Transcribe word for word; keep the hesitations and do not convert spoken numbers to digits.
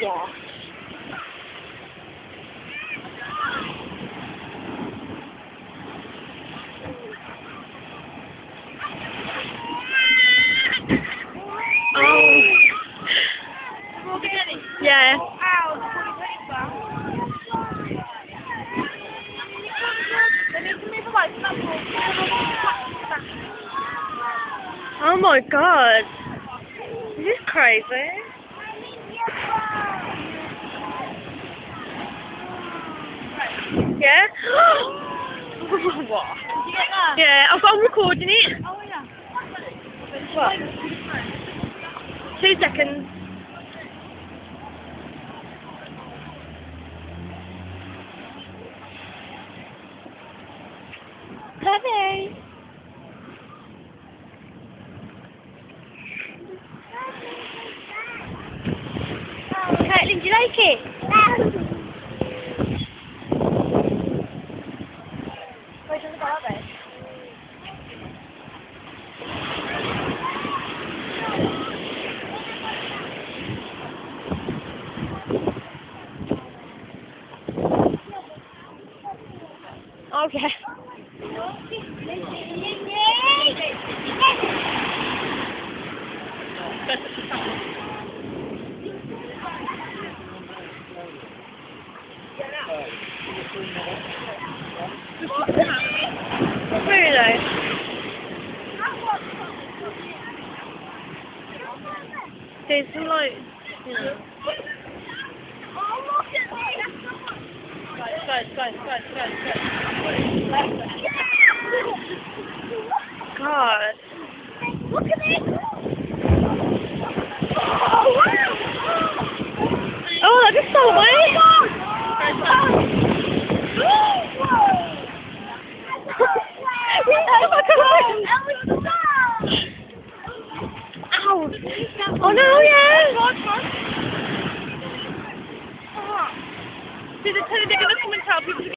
Yeah. Oh. Yeah. Oh my god. This is crazy. Yeah? What? Yeah, I've got, I'm recording it. Oh yeah. What? Two seconds. Heavy. Caitlin, do you like it? Where's the garbage? Okay. Really? There's some like, you know. Guys, guys, guys, guys, guys, guys. God. Look at it. Oh, that just fell away. Ow! Oh no, yeah! See, they're going to come and tell people to